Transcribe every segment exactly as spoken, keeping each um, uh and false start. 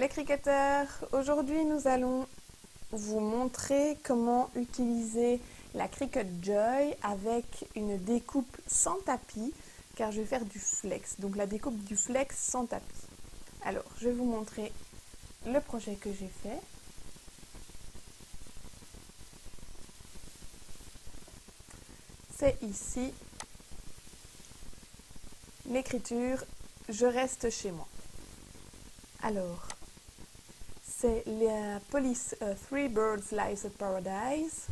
les cricketeurs, aujourd'hui nous allons vous montrer comment utiliser la Cricut Joy avec une découpe sans tapis, car je vais faire du flex, donc la découpe du flex sans tapis. Alors je vais vous montrer le projet que j'ai fait. C'est ici l'écriture « Je reste chez moi ». Alors, c'est la police uh, Three Birds Lies of Paradise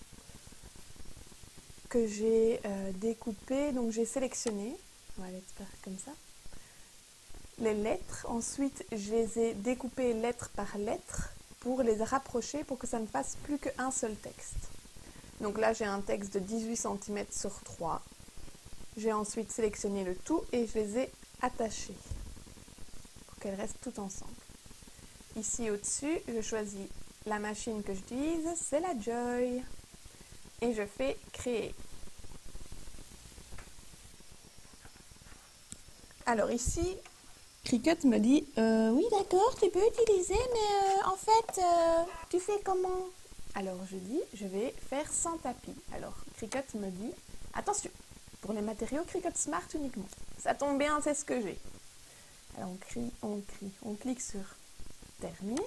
que j'ai euh, découpé, donc j'ai sélectionné, on va aller faire comme ça, les lettres. Ensuite, je les ai découpées lettre par lettre pour les rapprocher pour que ça ne fasse plus qu'un seul texte. Donc là, j'ai un texte de dix-huit centimètres sur trois. J'ai ensuite sélectionné le tout et je les ai attachés pour qu'elles restent toutes ensemble. Ici au-dessus, je choisis la machine que j'utilise, c'est la Joy. Et je fais créer. Alors ici, Cricut me dit euh, oui d'accord, tu peux utiliser, mais euh, en fait, euh, tu fais comment? Alors je dis, je vais faire sans tapis. Alors Cricut me dit, attention, pour les matériaux Cricut Smart uniquement. Ça tombe bien, c'est ce que j'ai. Alors on crie, on crie, on clique sur terminer.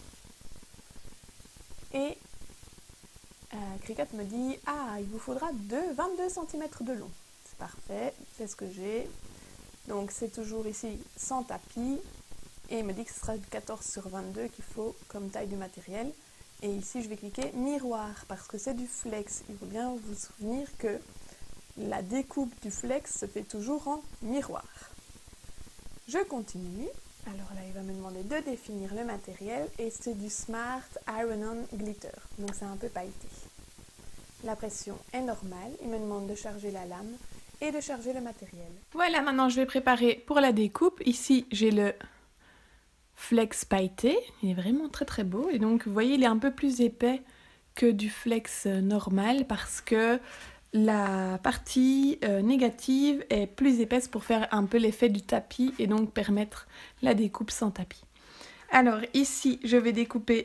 Et euh, Cricut me dit, ah, il vous faudra deux, vingt-deux centimètres de long. C'est parfait, c'est ce que j'ai. Donc c'est toujours ici sans tapis. Et il me dit que ce sera du quatorze sur vingt-deux qu'il faut comme taille du matériel. Et ici je vais cliquer miroir parce que c'est du flex. Il faut bien vous souvenir que la découpe du flex se fait toujours en miroir. Je continue. Alors là, il va me demander de définir le matériel et c'est du Smart Iron-On Glitter. Donc c'est un peu pailleté. La pression est normale. Il me demande de charger la lame et de charger le matériel. Voilà, maintenant je vais préparer pour la découpe. Ici, j'ai le flex pailleté. Il est vraiment très très beau. Et donc, vous voyez, il est un peu plus épais que du flex normal parce que la partie euh, négative est plus épaisse pour faire un peu l'effet du tapis et donc permettre la découpe sans tapis. Alors ici, je vais découper,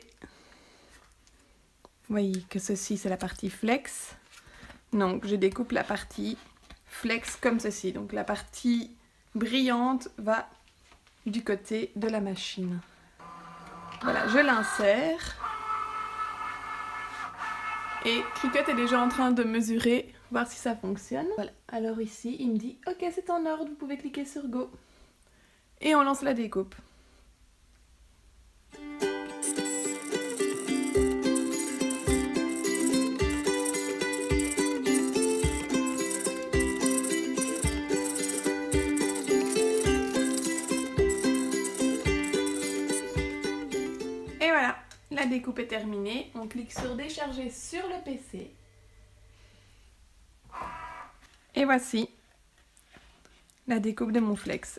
vous voyez que ceci c'est la partie flex. Donc je découpe la partie flex comme ceci. Donc la partie brillante va du côté de la machine. Voilà, je l'insère. Et Cricut est déjà en train de mesurer, voir si ça fonctionne. Voilà. Alors ici, il me dit « Ok, c'est en ordre, vous pouvez cliquer sur Go. » Et on lance la découpe. Et voilà. La découpe est terminée, on clique sur décharger sur le P C. Et voici la découpe de mon flex.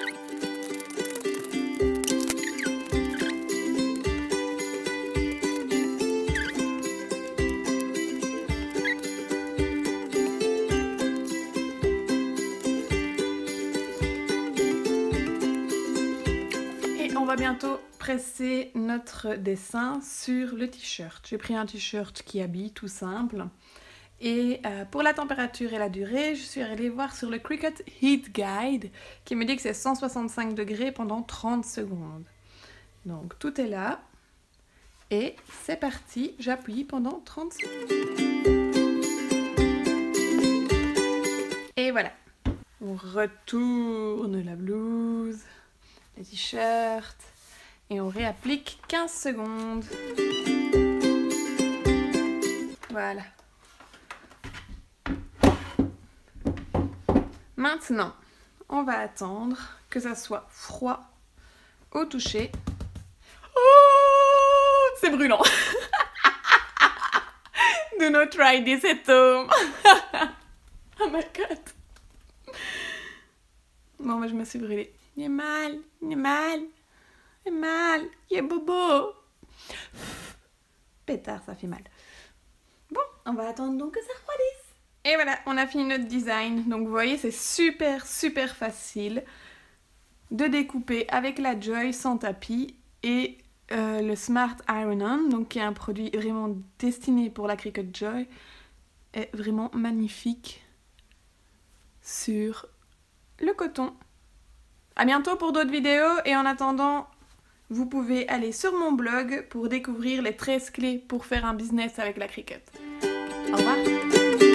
Et on va bientôt presser notre dessin sur le t-shirt. J'ai pris un t-shirt qui habille, tout simple. Et euh, pour la température et la durée, je suis allée voir sur le Cricut Heat Guide qui me dit que c'est cent soixante-cinq degrés pendant trente secondes. Donc tout est là. Et c'est parti, j'appuie pendant trente secondes. Et voilà. On retourne la blouse, les t-shirts. Et on réapplique quinze secondes. Voilà. Maintenant, on va attendre que ça soit froid au toucher. Oh, c'est brûlant. Do not try this at home. Oh my god. Bon, moi je me suis brûlée. Il est mal, il est mal. Il est mal, il est bobo. Pétard, ça fait mal. Bon, on va attendre donc que ça refroidisse. Et voilà, on a fini notre design. Donc vous voyez, c'est super super facile de découper avec la Joy sans tapis Et euh, le Smart Iron-On, donc qui est un produit vraiment destiné pour la Cricut Joy, est vraiment magnifique sur le coton. À bientôt pour d'autres vidéos et en attendant, vous pouvez aller sur mon blog pour découvrir les treize clés pour faire un business avec la Cricut. Au revoir!